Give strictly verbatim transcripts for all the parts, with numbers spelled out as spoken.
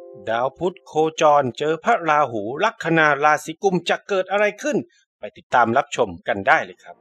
ดาวพุธโคจรเจอพระราหูลัคนาราศีกุมจะเกิดอะไรขึ้นไปติดตามรับชมกันได้เลยครับ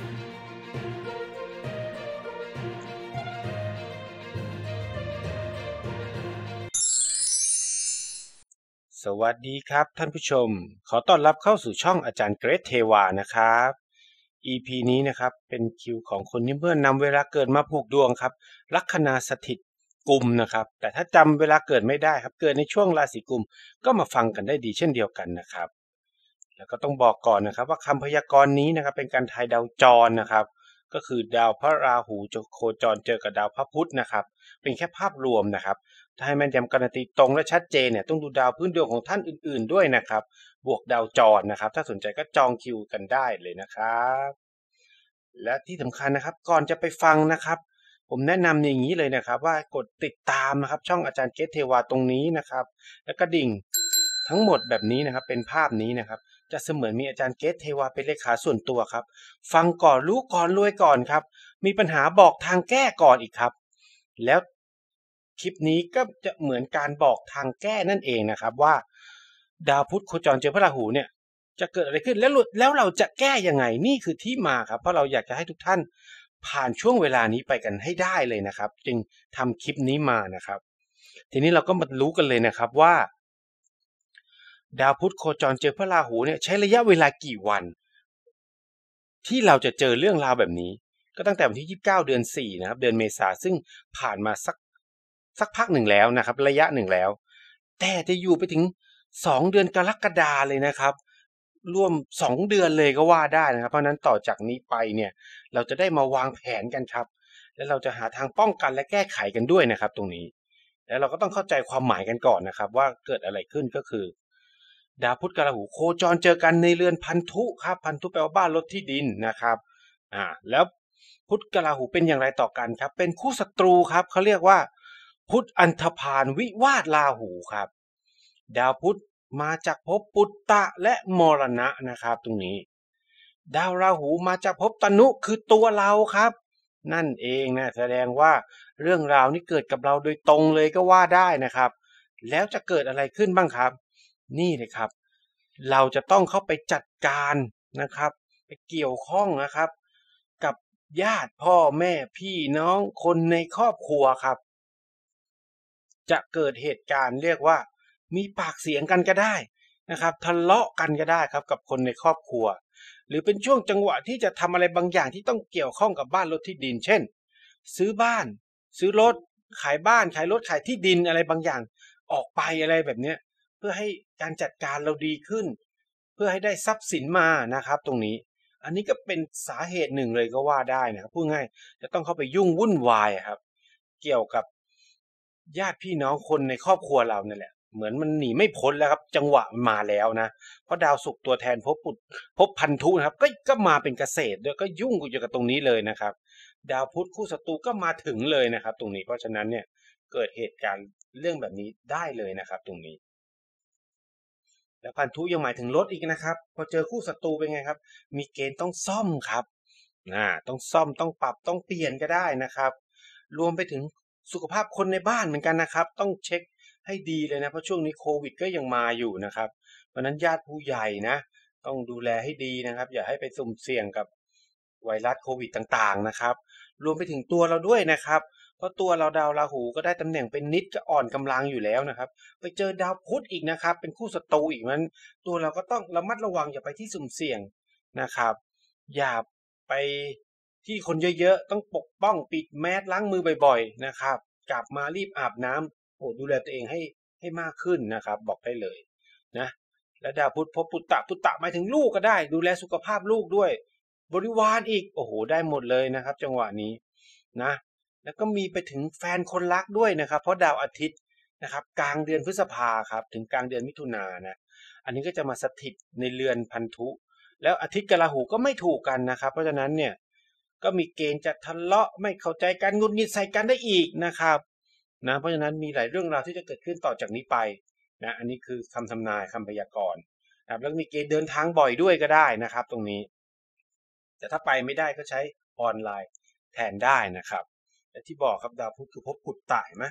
สวัสดีครับท่านผู้ชมขอต้อนรับเข้าสู่ช่องอาจารย์เกรทเทวานะครับ อี พี นี้นะครับเป็นคิวของคนที่เมื่อนำเวลาเกิดมาผูกดวงครับลัคนาสถิตกุมนะครับแต่ถ้าจำเวลาเกิดไม่ได้ครับเกิดในช่วงราศีกุมก็มาฟังกันได้ดีเช่นเดียวกันนะครับแล้วก็ต้องบอกก่อนนะครับว่าคำพยากรณ์นี้นะครับเป็นการทายดาวจรนะครับก็คือดาวพระราหูจะโคจรเจอกับดาวพระพุธนะครับเป็นแค่ภาพรวมนะครับถ้าให้แม่นยำการันตีตรงและชัดเจนเนี่ยต้องดูดาวพื้นดวงของท่านอื่นๆด้วยนะครับบวกดาวจรนะครับถ้าสนใจก็จองคิวกันได้เลยนะครับและที่สำคัญนะครับก่อนจะไปฟังนะครับผมแนะนำอย่างนี้เลยนะครับว่ากดติดตามนะครับช่องอาจารย์เกตเทวาตรงนี้นะครับแล้วก็ดิ่งทั้งหมดแบบนี้นะครับเป็นภาพนี้นะครับจะเสมือนมีอาจารย์เกตเทวาเป็นเลขาส่วนตัวครับฟังก่อนรู้ก่อนรวยก่อนครับมีปัญหาบอกทางแก้ก่อนอีกครับแล้วคลิปนี้ก็จะเหมือนการบอกทางแก้นั่นเองนะครับว่าดาวพุธโคจรเจอพระราหูเนี่ยจะเกิดอะไรขึ้นแล้วแล้วเราจะแก้ยังไงนี่คือที่มาครับเพราะเราอยากจะให้ทุกท่านผ่านช่วงเวลานี้ไปกันให้ได้เลยนะครับจึงทำคลิปนี้มานะครับทีนี้เราก็มารู้กันเลยนะครับว่าดาวพุธโคจรเจอพระราหูเนี่ยใช้ระยะเวลากี่วันที่เราจะเจอเรื่องราวแบบนี้ก็ตั้งแต่วันที่ยี่สิบเก้าเดือนสี่นะครับเดือนเมษาซึ่งผ่านมาสักสักพักหนึ่งแล้วนะครับระยะหนึ่งแล้วแต่จะอยู่ไปถึงสองเดือนกรกฎาเลยนะครับร่วมสองเดือนเลยก็ว่าได้นะครับเพราะนั้นต่อจากนี้ไปเนี่ยเราจะได้มาวางแผนกันครับและเราจะหาทางป้องกันและแก้ไขกันด้วยนะครับตรงนี้แล้วเราก็ต้องเข้าใจความหมายกันก่อนนะครับว่าเกิดอะไรขึ้นก็คือดาวพุธกับราหูโคจรเจอกันในเรือนพันธุครับพันธุแปลว่าบ้านรถที่ดินนะครับอ่าแล้วพุธกับราหูเป็นอย่างไรต่อกันครับเป็นคู่ศัตรูครับเขาเรียกว่าพุธอันธพาลวิวาทราหูครับดาวพุธมาจากภพปุตตะและมรณะนะครับตรงนี้ดาวราหูมาจากภพตนุคือตัวเราครับนั่นเองนะแสดงว่าเรื่องราวนี้เกิดกับเราโดยตรงเลยก็ว่าได้นะครับแล้วจะเกิดอะไรขึ้นบ้างครับนี่เลยครับเราจะต้องเข้าไปจัดการนะครับไปเกี่ยวข้องนะครับกับญาติพ่อแม่พี่น้องคนในครอบครัวครับจะเกิดเหตุการณ์เรียกว่ามีปากเสียงกันก็ได้นะครับทะเลาะกันก็ได้ครับกับคนในครอบครัวหรือเป็นช่วงจังหวะที่จะทำอะไรบางอย่างที่ต้องเกี่ยวข้องกับบ้านรถที่ดินเช่นซื้อบ้านซื้อรถขายบ้านขายรถขายที่ดินอะไรบางอย่างออกไปอะไรแบบนี้เพื่อให้การจัดการเราดีขึ้นเพื่อให้ได้ทรัพย์สินมานะครับตรงนี้อันนี้ก็เป็นสาเหตุหนึ่งเลยก็ว่าได้นะครับพูดง่ายจะต้องเข้าไปยุ่งวุ่นวายครับเกี่ยวกับญาติพี่น้องคนในครอบครัวเราเนี่ยแหละเหมือนมันหนีไม่พ้นแล้วครับจังหวะมันมาแล้วนะเพราะดาวศุกร์ตัวแทนภพปุตภพพันธุนะครับก็ก็มาเป็นเกษตรด้วยก็ยุ่งอยู่กับตรงนี้เลยนะครับดาวพุธคู่ศัตรูก็มาถึงเลยนะครับตรงนี้เพราะฉะนั้นเนี่ยเกิดเหตุการณ์เรื่องแบบนี้ได้เลยนะครับตรงนี้แล้วพันธุยังหมายถึงรถอีกนะครับพอเจอคู่ศัตรูเป็นไงครับมีเกณฑ์ต้องซ่อมครับอ่าต้องซ่อมต้องปรับต้องเปลี่ยนก็ได้นะครับรวมไปถึงสุขภาพคนในบ้านเหมือนกันนะครับต้องเช็คให้ดีเลยนะเพราะช่วงนี้โควิดก็ยังมาอยู่นะครับเพราะนั้นญาติผู้ใหญ่นะต้องดูแลให้ดีนะครับอย่าให้ไปสุ่มเสี่ยงกับไวรัสโควิดต่างๆนะครับรวมไปถึงตัวเราด้วยนะครับเพราะตัวเราดาวราหูก็ได้ตำแหน่งเป็นนิดก็อ่อนกำลังอยู่แล้วนะครับไปเจอดาวพุธอีกนะครับเป็นคู่ศัตรูอีกนั้นตัวเราก็ต้องระมัดระวังอย่าไปที่สุ่มเสี่ยงนะครับอย่าไปที่คนเยอะๆต้องปกป้องปิดแมสล้างมือบ่อยๆนะครับกลับมารีบอาบน้ำโอ้ดูแลตัวเองให้ให้มากขึ้นนะครับบอกได้เลยนะและดาวพุธพบปุตตะปุตตะหมายถึงลูกก็ได้ดูแลสุขภาพลูกด้วยบริวารอีกโอ้โหได้หมดเลยนะครับจังหวะนี้นะแล้วก็มีไปถึงแฟนคนรักด้วยนะครับเพราะดาวอาทิตย์นะครับกลางเดือนพฤษภาครับถึงกลางเดือนมิถุนายนนะอันนี้ก็จะมาสถิตในเรือนพันธุแล้วอาทิตย์กับราหูก็ไม่ถูกกันนะครับเพราะฉะนั้นเนี่ยก็มีเกณฑ์จะทะเลาะไม่เข้าใจกันงุนงิดใส่กันได้อีกนะครับนะเพราะฉะนั้นมีหลายเรื่องราวที่จะเกิดขึ้นต่อจากนี้ไปนะอันนี้คือคำทำนายคำพยากรณ์นะครับแล้วมีเกณฑ์เดินทางบ่อยด้วยก็ได้นะครับตรงนี้แต่ถ้าไปไม่ได้ก็ใช้ออนไลน์แทนได้นะครับแต่ที่บอกครับดาวพุธคือภพปุตตะเห็นไหม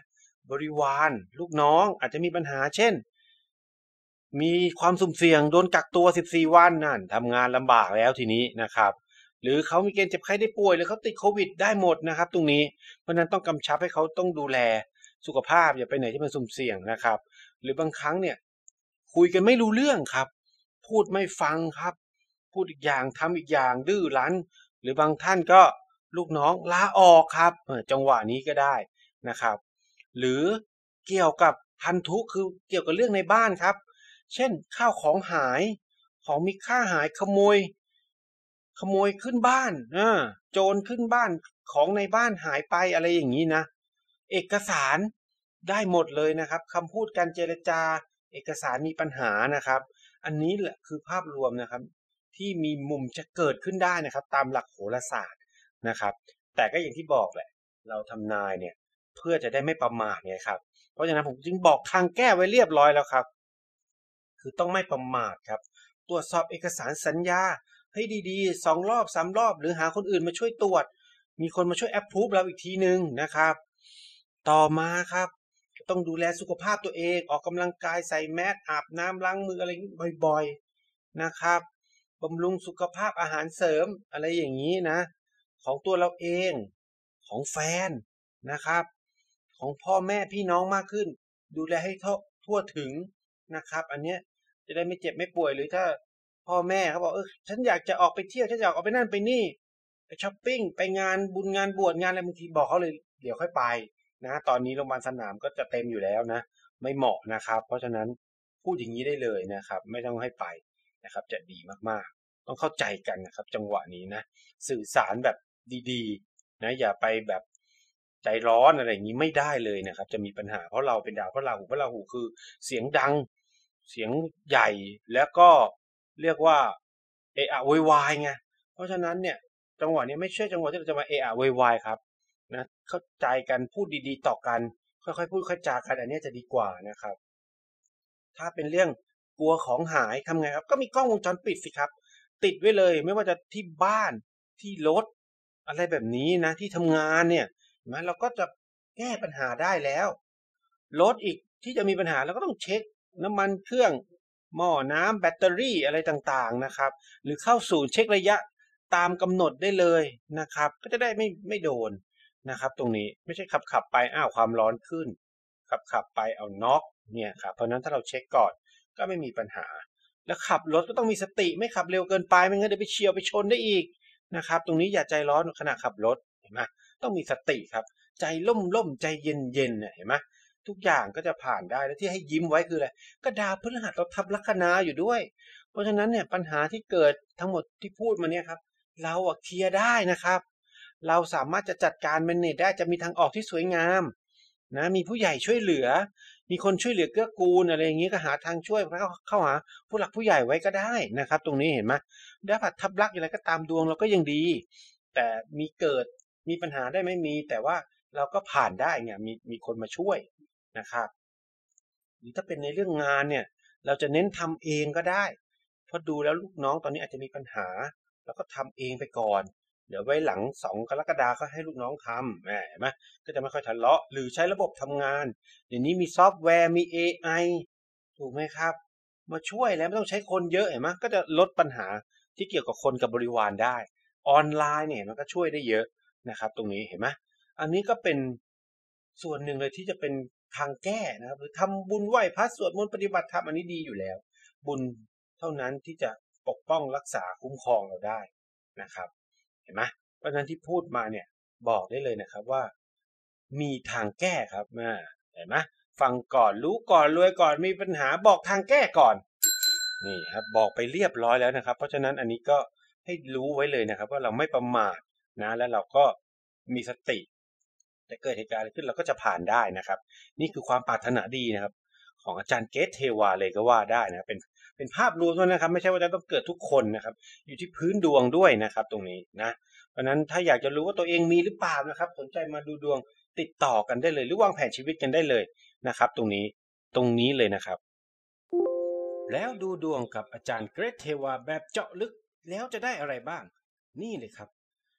บริวารลูกน้องอาจจะมีปัญหาเช่นมีความสุ่มเสี่ยงโดนกักตัวสิบสี่วันนั่นทำงานลำบากแล้วทีนี้นะครับหรือเขามีเกณฑ์เจ็บไข้ได้ป่วยหรือเขาติดโควิดได้หมดนะครับตรงนี้เพราะนั้นต้องกำชับให้เขาต้องดูแลสุขภาพอย่าไปไหนที่มันสุ่มเสี่ยงนะครับหรือบางครั้งเนี่ยคุยกันไม่รู้เรื่องครับพูดไม่ฟังครับพูดอีกอย่างทำอีกอย่างดื้อรั้นหรือบางท่านก็ลูกน้องลาออกครับจังหวะนี้ก็ได้นะครับหรือเกี่ยวกับพันธุคือเกี่ยวกับเรื่องในบ้านครับเช่นข้าวของหายของมีค่าหายขโมยขโมยขึ้นบ้านอ่าโจรขึ้นบ้านของในบ้านหายไปอะไรอย่างนี้นะเอกสารได้หมดเลยนะครับคำพูดการเจรจาเอกสารมีปัญหานะครับอันนี้แหละคือภาพรวมนะครับที่มีมุมจะเกิดขึ้นได้นะครับตามหลักโหราศาสตร์นะครับแต่ก็อย่างที่บอกแหละเราทำนายเนี่ยเพื่อจะได้ไม่ประมาทไงครับเพราะฉะนั้นผมจึงบอกทางแก้ไว้เรียบร้อยแล้วครับคือต้องไม่ประมาทครับตรวจสอบเอกสารสัญญาให้ดีๆสองรอบสามรอบหรือหาคนอื่นมาช่วยตรวจมีคนมาช่วยแอปพรูฟเราอีกทีนึงนะครับต่อมาครับต้องดูแลสุขภาพตัวเองออกกำลังกายใส่แมสอาบน้ำล้างมืออะไรบ่อยๆนะครับบำรุงสุขภาพอาหารเสริมอะไรอย่างนี้นะของตัวเราเองของแฟนนะครับของพ่อแม่พี่น้องมากขึ้นดูแลให้ทั่วถึงนะครับอันเนี้ยจะได้ไม่เจ็บไม่ป่วยหรือถ้าพ่อแม่เขาบอกเออฉันอยากจะออกไปเที่ยวฉันอยากออกไปนั่นไปนี่ไปช้อปปิ้งไปงานบุญงานบวชงานอะไรบางทีบอกเขาเลยเดี๋ยวค่อยไปนะตอนนี้โรงพยาบาลสนามก็จะเต็มอยู่แล้วนะไม่เหมาะนะครับเพราะฉะนั้นพูดอย่างนี้ได้เลยนะครับไม่ต้องให้ไปนะครับจะดีมากๆต้องเข้าใจกันนะครับจังหวะนี้นะสื่อสารแบบดีๆนะอย่าไปแบบใจร้อนอะไรอย่างนี้ไม่ได้เลยนะครับจะมีปัญหาเพราะเราเป็นดาวพระราหูพระราหูคือเสียงดังเสียงใหญ่แล้วก็เรียกว่าเอะอะโวยวายไงเพราะฉะนั้นเนี่ยจังหวะนี้ไม่ใช่จังหวะที่เราจะมาเอะอะโวยวายครับนะเข้าใจกันพูดดีๆต่อกันค่อยๆพูดค่อยจากันอันนี้จะดีกว่านะครับถ้าเป็นเรื่องกลัวของหายทำไงครับก็มีกล้องวงจรปิดสิครับติดไว้เลยไม่ว่าจะที่บ้านที่รถอะไรแบบนี้นะที่ทำงานเนี่ยนะเราก็จะแก้ปัญหาได้แล้วรถอีกที่จะมีปัญหาเราก็ต้องเช็คน้ำมันเครื่องหม้อน้ำแบตเตอรี่อะไรต่างๆนะครับหรือเข้าศูนย์เช็คระยะตามกำหนดได้เลยนะครับก็จะได้ไม่ไม่โดนนะครับตรงนี้ไม่ใช่ขับขับไปอ้าวความร้อนขึ้นขับขับไปเอาน็อกเนี่ยครับเพราะนั้นถ้าเราเช็คก่อนก็ไม่มีปัญหาแล้วขับรถก็ต้องมีสติไม่ขับเร็วเกินไปไม่งั้นเดี๋ยวไปเฉียวไปชนได้อีกนะครับตรงนี้อย่าใจร้อนขณะขับรถเห็นไหมต้องมีสติครับใจล่มล่มใจเย็นเย็นเห็นไหมทุกอย่างก็จะผ่านได้แล้วที่ให้ยิ้มไว้คืออะไรก็ดาวพฤหัสเราทับลัคนาอยู่ด้วยเพราะฉะนั้นเนี่ยปัญหาที่เกิดทั้งหมดที่พูดมาเนี่ยครับเราอะเคลียร์ได้นะครับเราสามารถจะจัดการแมเนจได้จะมีทางออกที่สวยงามนะมีผู้ใหญ่ช่วยเหลือมีคนช่วยเหลือเกื้อกูลอะไรอย่างนี้ก็หาทางช่วยเข้าเข้าหาผู้หลักผู้ใหญ่ไว้ก็ได้นะครับตรงนี้เห็นไหมดาวผัดทับลักอย่างไรก็ตามดวงเราก็ยังดีแต่มีเกิดมีปัญหาได้ไม่มีแต่ว่าเราก็ผ่านได้ไงมีมีคนมาช่วยนะครับหรือถ้าเป็นในเรื่องงานเนี่ยเราจะเน้นทำเองก็ได้เพราะดูแล้วลูกน้องตอนนี้อาจจะมีปัญหาแล้วก็ทำเองไปก่อนเดี๋ยวไว้หลังสองกรกฎาคมก็ให้ลูกน้องทำเห็นไหมก็จะไม่ค่อยทะเลาะหรือใช้ระบบทำงานเดี๋ยวนี้มีซอฟต์แวร์มี เอ ไอ ถูกไหมครับมาช่วยแล้วไม่ต้องใช้คนเยอะเห็นไหมก็จะลดปัญหาที่เกี่ยวกับคนกับบริวารได้ออนไลน์เนี่ยมันก็ช่วยได้เยอะนะครับตรงนี้เห็นไหมอันนี้ก็เป็นส่วนหนึ่งเลยที่จะเป็นทางแก้นะครับหรือทำบุญไหว้พระสวดมนต์ปฏิบัติธรรมอันนี้ดีอยู่แล้วบุญเท่านั้นที่จะปกป้องรักษาคุ้มครองเราได้นะครับเห็นไหมเพราะฉะนั้นที่พูดมาเนี่ยบอกได้เลยนะครับว่ามีทางแก้ครับเห็นไหมฟังก่อนรู้ก่อนรวยก่อนมีปัญหาบอกทางแก้ก่อนนี่ครับบอกไปเรียบร้อยแล้วนะครับเพราะฉะนั้นอันนี้ก็ให้รู้ไว้เลยนะครับว่าเราไม่ประมาทนะแล้วเราก็มีสติจะเกิดเหตุการณ์ขึ้นเราก็จะผ่านได้นะครับนี่คือความปรารถนาดีนะครับของอาจารย์เกตเทวาเลยก็ว่าได้นะเป็นเป็นภาพรวมนะครับไม่ใช่ว่าจะต้องเกิดทุกคนนะครับอยู่ที่พื้นดวงด้วยนะครับตรงนี้นะเพราะนั้นถ้าอยากจะรู้ว่าตัวเองมีหรือเปล่านะครับสนใจมาดูดวงติดต่อกันได้เลยหรือวางแผนชีวิตกันได้เลยนะครับตรงนี้ตรงนี้เลยนะครับแล้วดูดวงกับอาจารย์เกรทเทวาแบบเจาะลึกแล้วจะได้อะไรบ้างนี่เลยครับ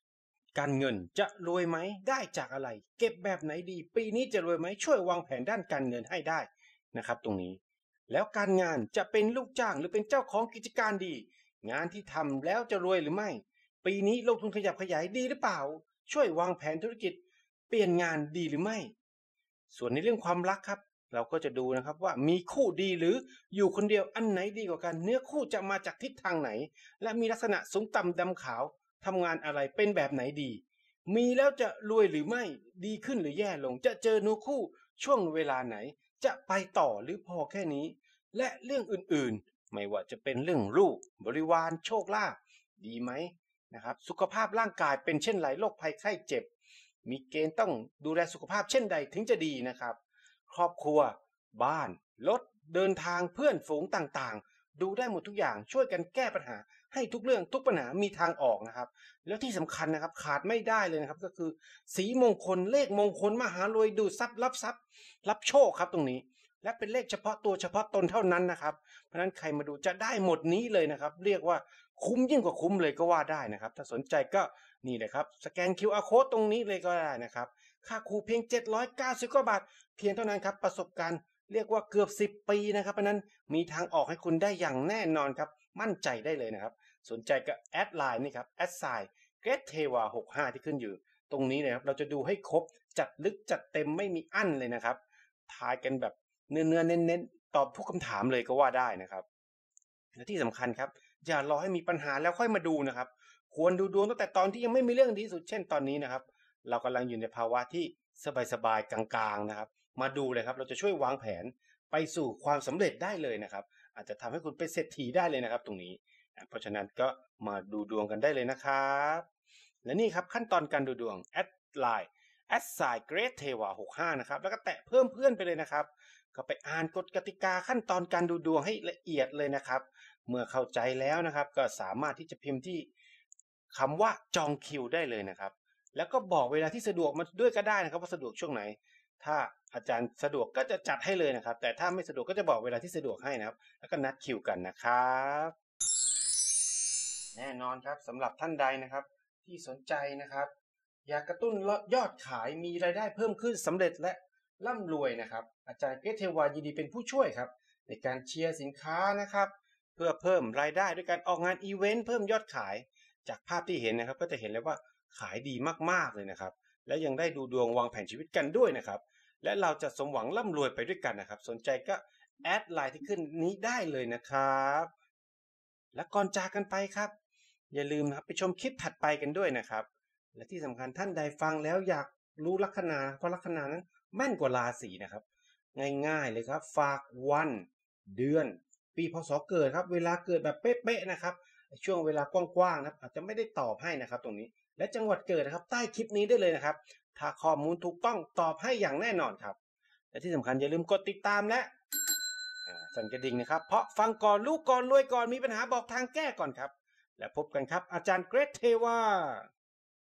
การเงินจะรวยไหมได้จากอะไรเก็บแบบไหนดีปีนี้จะรวยไหมช่วยวางแผนด้านการเงินให้ได้นะครับตรงนี้แล้วการงานจะเป็นลูกจ้างหรือเป็นเจ้าของกิจการดีงานที่ทำแล้วจะรวยหรือไม่ปีนี้ลงทุนขยับขยายดีหรือเปล่าช่วยวางแผนธุรกิจเปลี่ยนงานดีหรือไม่ส่วนในเรื่องความรักครับเราก็จะดูนะครับว่ามีคู่ดีหรืออยู่คนเดียวอันไหนดีกว่ากันเนื้อคู่จะมาจากทิศทางไหนและมีลักษณะสูงต่ำดำขาวทำงานอะไรเป็นแบบไหนดีมีแล้วจะรวยหรือไม่ดีขึ้นหรือแย่ลงจะเจอเนื้อคู่ช่วงเวลาไหนจะไปต่อหรือพอแค่นี้และเรื่องอื่นๆไม่ว่าจะเป็นเรื่องลูกบริวารโชคลาภดีไหมนะครับสุขภาพร่างกายเป็นเช่นไรโรคภัยไข้เจ็บมีเกณฑ์ต้องดูแลสุขภาพเช่นใดถึงจะดีนะครับครอบครัวบ้านรถเดินทางเพื่อนฝูงต่างๆดูได้หมดทุกอย่างช่วยกันแก้ปัญหาให้ทุกเรื่องทุกปัญหามีทางออกนะครับแล้วที่สำคัญนะครับขาดไม่ได้เลยนะครับก็คือสีมงคลเลขมงคลมหารวยดูดทรัพย์รับทรัพย์รับโชคครับตรงนี้และเป็นเลขเฉพาะตัวเฉพาะตนเท่านั้นนะครับเพราะฉะนั้นใครมาดูจะได้หมดนี้เลยนะครับเรียกว่าคุ้มยิ่งกว่าคุ้มเลยก็ว่าได้นะครับถ้าสนใจก็นี่เลยครับสแกน คิว อาร์ Code ตรงนี้เลยก็ได้นะครับค่าครูเพียงเจ็ดร้อยเก้าสิบกว่าบาทเพียงเท่านั้นครับประสบการณ์เรียกว่าเกือบสิบปีนะครับเพราะนั้นมีทางออกให้คุณได้อย่างแน่นอนครับมั่นใจได้เลยนะครับสนใจก็แอดไลน์นี่ครับแอดไซน์เกรทเทวาหกสิบห้าที่ขึ้นอยู่ตรงนี้นะครับเราจะดูให้ครบจัดลึกจัดเต็มไม่มีอั้นเลยนะครับทายกันแบบเนื้อเนื้อเน้นๆตอบทุกคำถามเลยก็ว่าได้นะครับและที่สำคัญครับอย่ารอให้มีปัญหาแล้วค่อยมาดูนะครับควรดูดวงตั้งแต่ตอนที่ยังไม่มีเรื่องดีสุดเช่นตอนนี้นะครับเรากำลังอยู่ในภาวะที่สบายๆกลางๆนะครับมาดูเลยครับเราจะช่วยวางแผนไปสู่ความสำเร็จได้เลยนะครับอาจจะทำให้คุณเป็นเศรษฐีได้เลยนะครับตรงนี้เพราะฉะนั้นก็มาดูดวงกันได้เลยนะครับและนี่ครับขั้นตอนการดูดวงแอดไลน์แอดไซน์เกรทเทวาหกสิบห้านะครับแล้วก็แตะเพิ่มเพื่อนไปเลยนะครับก็ไปอ่านกฎกติกาขั้นตอนการดูดวงให้ละเอียดเลยนะครับเมื่อเข้าใจแล้วนะครับก็สามารถที่จะพิมพ์ที่คำว่าจองคิวได้เลยนะครับแล้วก็บอกเวลาที่สะดวกมาด้วยก็ได้นะครับว่าสะดวกช่วงไหนถ้าอาจารย์สะดวกก็จะจัดให้เลยนะครับแต่ถ้าไม่สะดวกก็จะบอกเวลาที่สะดวกให้นะครับแล้วก็นัดคิวกันนะครับแน่นอนครับสำหรับท่านใดนะครับที่สนใจนะครับอยากกระตุ้นยอดขายมีรายได้เพิ่มขึ้นสำเร็จและร่ำรวยนะครับอาจารย์เกรทเทวายินดีเป็นผู้ช่วยครับในการเชียร์สินค้านะครับเพื่อเพิ่มรายได้ด้วยการออกงานอีเวนต์เพิ่มยอดขายจากภาพที่เห็นนะครับก็จะเห็นเลยว่าขายดีมากๆเลยนะครับและยังได้ดูดวงวางแผนชีวิตกันด้วยนะครับและเราจะสมหวังร่ำรวยไปด้วยกันนะครับสนใจก็แอดไลน์ที่ขึ้นนี้ได้เลยนะครับและก่อนจากกันไปครับอย่าลืมนะครับไปชมคลิปถัดไปกันด้วยนะครับและที่สำคัญท่านใดฟังแล้วอยากรู้ลัคนาเพราะลัคนานั้นแม่นกว่าราศีนะครับง่ายๆเลยครับฝากวันเดือนปีพศเกิดครับเวลาเกิดแบบเป๊ะๆนะครับช่วงเวลากว้างๆนะครับอาจจะไม่ได้ตอบให้นะครับตรงนี้และจังหวัดเกิดนะครับใต้คลิปนี้ได้เลยนะครับถ้าข้อมูลถูกต้องตอบให้อย่างแน่นอนครับและที่สำคัญอย่าลืมกดติดตามและสั่นกระดิ่งนะครับเพราะฟังก่อนรู้ก่อนรวยก่อนมีปัญหาบอกทางแก้ก่อนครับและพบกันครับอาจารย์เกรทเทวา